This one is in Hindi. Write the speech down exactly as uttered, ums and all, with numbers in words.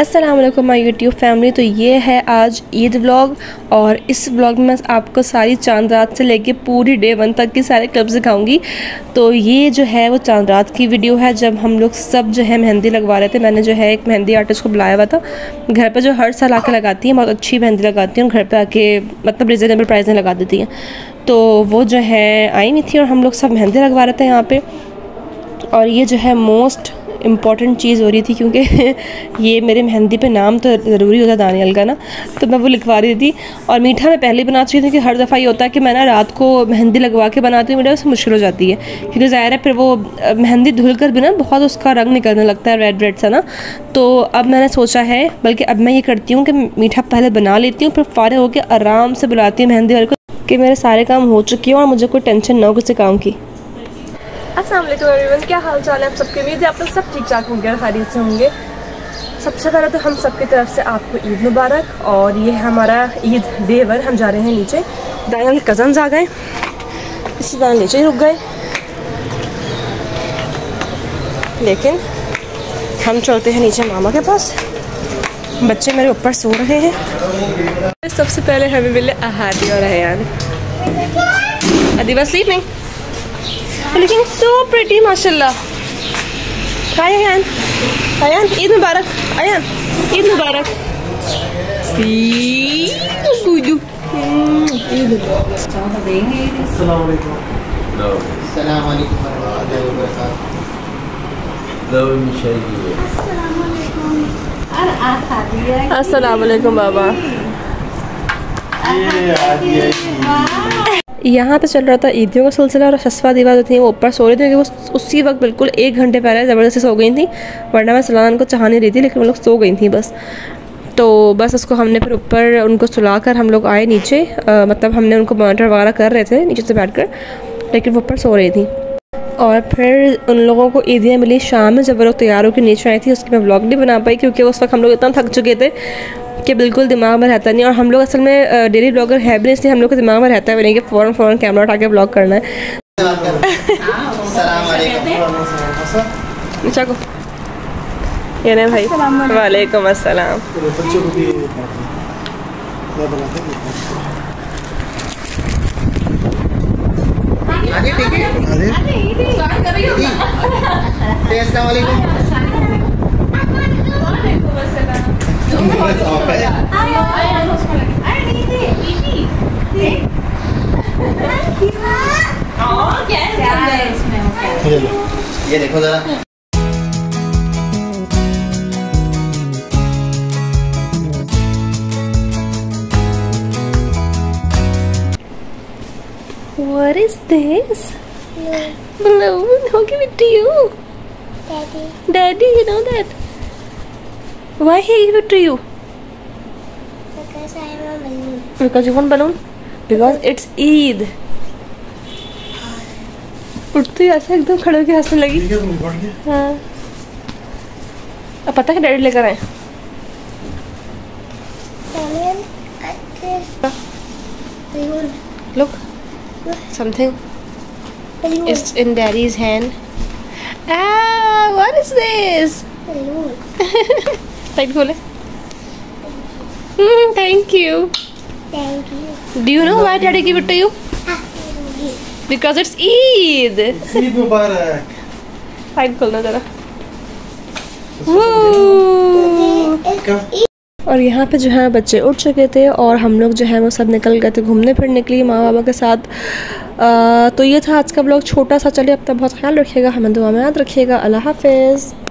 अस्सलाम वालेकुम माय यूट्यूब फैमिली। तो ये है आज ईद व्लॉग और इस व्लॉग में आपको सारी चांद रात से लेके पूरी डे वन तक की सारे क्लिप्स दिखाऊंगी। तो ये जो है वो चांद रात की वीडियो है जब हम लोग सब जो है मेहंदी लगवा रहे थे। मैंने जो है एक मेहंदी आर्टिस्ट को बुलाया हुआ था घर पे, जो हर साल आके लगाती हैं, बहुत अच्छी मेहंदी लगाती हैं, घर पर आके मतलब रिजनेबल प्राइस में लगा देती हैं। तो वो जो है आई हुई थी और हम लोग सब मेहंदी लगवा रहे थे यहाँ पर। और ये जो है मोस्ट इम्पॉर्टेंट चीज़ हो रही थी क्योंकि ये मेरे मेहंदी पे नाम तो ज़रूरी होता है दानियल का ना, तो मैं वो लिखवा रही थी। और मीठा मैं पहले ही बना चुकी थी कि हर दफ़ा ये होता है कि मैं ना रात को मेहंदी लगवा के बनाती हूँ, मीठा उससे मुश्किल हो जाती है क्योंकि ज़ाहिर है फिर वो मेहंदी धुल कर भी ना बहुत उसका रंग निकलने लगता है, रेड रेड सा ना। तो अब मैंने सोचा है, बल्कि अब मैं ये करती हूँ कि मीठा पहले बना लेती हूँ, फिर फारिग होकर आराम से बुलाती हूँ मेहंदी वाले को कि मेरे सारे काम हो चुके हैं और मुझे कोई टेंशन ना हो किसी काम की। अस्सलाम वालेकुम एवरीवन, क्या हाल चाल है आप सबके? उम्मीद है आप लोग सब ठीक ठाक होंगे और खैरियत से होंगे। सबसे पहले तो हम सबकी तरफ से आपको ईद मुबारक। और ये है हमारा ईद डे वन। हम जा रहे हैं नीचे, दानियल के कज़न्स आ गए, इसी तरह नीचे ही रुक गए, लेकिन हम चलते हैं नीचे मामा के पास। बच्चे मेरे ऊपर सो रहे हैं। सबसे पहले हमें मिले अहादी और Ayan. Adiba sleeping, looking so pretty माशाल्लाह। हाय अयान, अयान ईद मुबारक, अयान ईद मुबारक। गुडू ईद अस्सलाम वालेकुम। अस्सलाम वालेकुम वरहमतुल्लाहि वबरकातुहू। अस्सलाम वालेकुम बाबा। यहाँ पे चल रहा था ईदियों का सिलसिला और शस्फा दीवा जो थी वो ऊपर सो रही थी, वो उसी वक्त बिल्कुल एक घंटे पहले ज़बरदस्ती सो गई थी, वरना मैं सलान को चाह नहीं रही थी, लेकिन वो लोग सो गई थी बस। तो बस उसको हमने फिर ऊपर उनको सुला कर हम लोग आए नीचे, आ, मतलब हमने उनको मॉनिटर वगैरह कर रहे थे नीचे से बैठ कर, लेकिन वो ऊपर सो रही थी। और फिर उन लोगों को ईदियाँ मिली शाम में, जब वो लोग तैयार होकर नीचे आई थी। उसकी मैं व्लॉग नहीं बना पाई क्योंकि उस वक्त हम लोग इतना थक चुके थे कि बिल्कुल दिमाग में रहता नहीं। और हम लोग असल में डेली ब्लॉगर है भी, इसलिए हम लोग के दिमाग में रहता है नहीं कि फ़ौरन फ़ौरन कैमरा उठा के ब्लॉग करना है। अच्छा को ये नहीं भाई, वालेकुम अस्सलाम। ये देखो जरा। What is this? Balloon. Balloon? Who gave it to you? Daddy. Daddy, you know that? Why he gave it to you? Because I am a balloon. Because you want balloon? Because it's Eid. उठते ही ऐसे एकदम खड़े होकर हंसने लगी। हाँ, अब पता है डैडी लेकर आए। Look, something is in daddy's hand. Ah, what is this? Tight खोले। Hmm, thank you. Thank you. Do you know why daddy gave it to you? Because it's Eid. Eid मुबारक। टाइट खोलना जरा। और यहाँ पे जो है बच्चे उठ चुके थे और हम लोग जो है वो सब निकल गए थे घूमने फिरने के लिए माँ बाबा के साथ। आ, तो ये था आज का ब्लॉग छोटा सा। चलिए अब तक बहुत ख्याल रखिएगा, हमें दुआ में याद रखिएगा। अल्लाह हाफिज़।